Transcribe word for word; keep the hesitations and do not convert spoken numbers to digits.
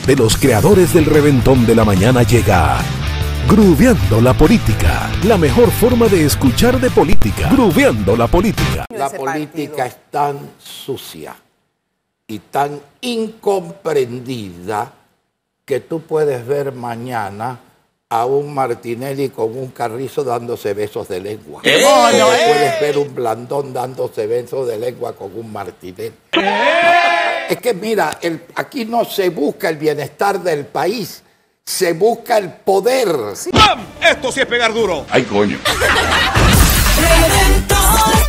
de los creadores del reventón de la mañana llega Grooveando la Política, la mejor forma de escuchar de política. Grooveando la Política. La política es tan sucia y tan incomprendida que tú puedes ver mañana a un Martinelli con un Carrizo dándose besos de lengua. ¿Eh? No, no, puedes ver un Blandón dándose besos de lengua con un Martinelli. ¿Eh? Es que mira, el, aquí no se busca el bienestar del país, se busca el poder. ¡Bam! Esto sí es pegar duro. ¡Ay, coño! Reventón.